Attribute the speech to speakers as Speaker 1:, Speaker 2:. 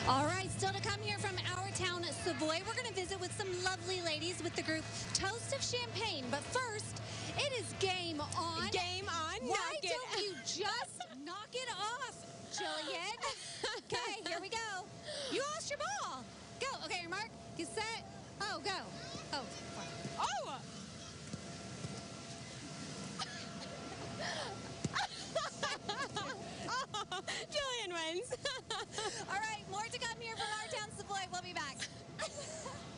Speaker 1: All right, still to come here from Our Town Savoy. We're going to visit with some lovely ladies with the group Toast of Champagne. But first, it is game on.
Speaker 2: Game on.
Speaker 1: Why don't you just knock it off, Jillian? Okay, here we go. You lost your ball. Go. Okay, Mark, get set. Oh, go. Oh.
Speaker 2: Oh! Oh, Jillian wins.
Speaker 1: All right, more to come here from Our Town Savoy. We'll be back.